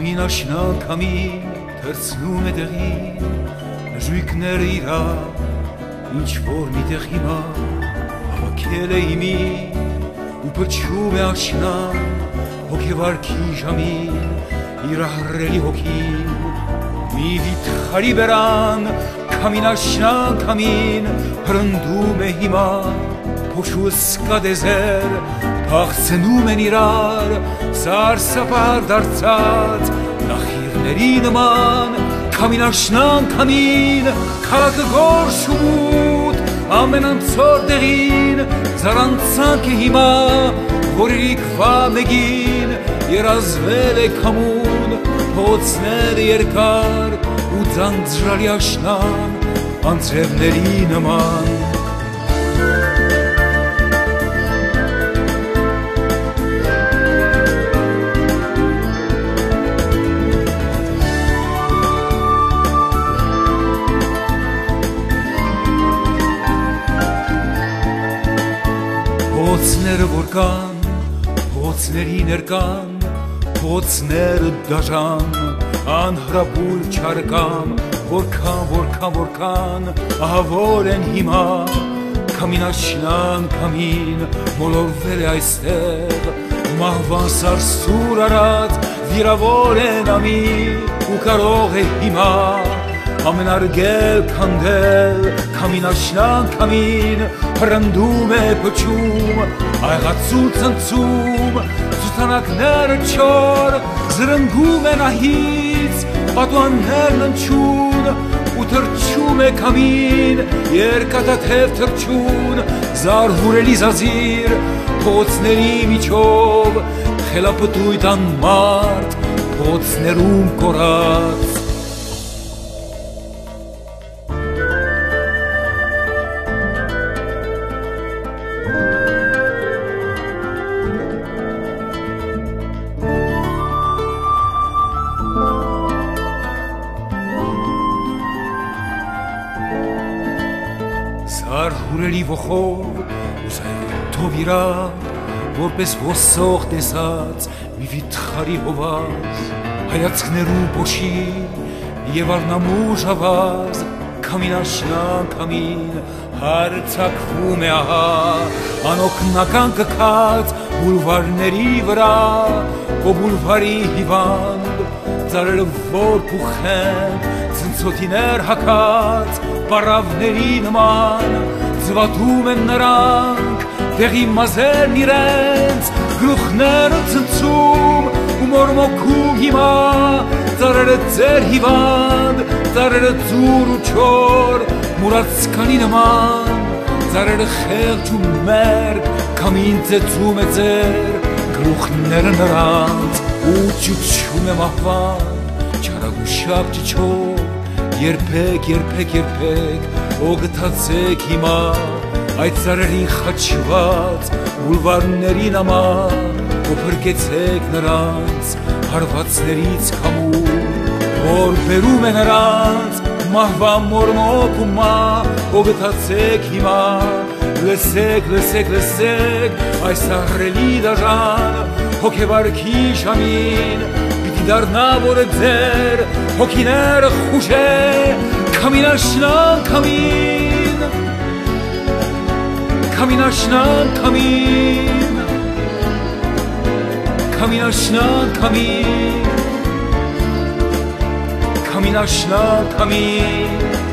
Kamin աշնան kamin թրցնում է դեղին Ժույգները իրա ինչ որ միտեղ հիմա Հավաքել է իմի ու փչում է աշնան Հոգևարքի ժամին իր ահռելի հոգին Մի վիթխարի բերան Kamin աշնան kamin հրնդում է հիմա Փոշու սկադեզեր Փախցնում են իրար Սարսափար դարձած Նախիրների նման Kamin աշնան kamin Քաղաքը գորշ ու մութ Ամենանցոր դեղին Զարանցանք է հիմա Որ իրիկվա մեկին Երազվել է քամուն Փոցները երկար Ու ձանձրալի աշնան Անձրևների նման Փոցները որ կան, փոցների ներկան, փոցները դաժան, անհրաբույր չարկամ, որքան, ահավոր են հիմա, Kamin աշնան kamin, մոլորվել է այստեղ, մահվան սարսուր արած, վիրավոր են ամի, ու կարող է հիմա, ամենարգել քանդել, Kamin աշնան kamin, հրնդում է փչում, այղացու ցնցում, զուտանակները չոր, զրնգում են ահից, պատուաններն ընչուն, ու թրջում է kamin, երկաթաթև թրջուն, զարհուրելի զազիր, փոցների միջով, խելապտույտ անմարդ, փոցներում կորած, Զարհուրելի ոխով ու զայրույթով իրա, որպես ոսող տեսած մի վիթխարի հովազ, հայացքներու փոշի եւ արնամուժ ավազ, Kamin աշնան kamin, հարցակվում է ահա, անօգնական կքած բուլվարների վրա, Քո բուլվարի հիվանդ, ծառերը որ փուխեն, ցնցոտիներ հակած, Պարավների նման ձվատում են նրանք Դեղի մազերն իրենց գլուխները ցնցում ու մորմոքում հիմա Ծառերը ձեր հիվանդ, ծառերը ծուր ու չոր Մուրացկանի նման ծառերը խեղճ ու մերկ Kamin ծեծում է ձեր գլուխները նրանց Ու ճուճում է մահվան չարագուշապ ճիչով Երբեք, օգտացեք հիմա Այդ ծառերին խաչված բուլվարների նման Ու փրկեցեք նրանց հարվածներից քամու Որ բերում է նրանց մահվան մորմոքումա Օգտացեք հիմա Լսեք այս ահռելի դաժան Հոգևարքի ժամին Պիտի դառնա որ ձեր հոգիները խուժե Kamin աշնան kamin Kamin աշնան kamin Kamin աշնան kamin Kamin աշնան kamin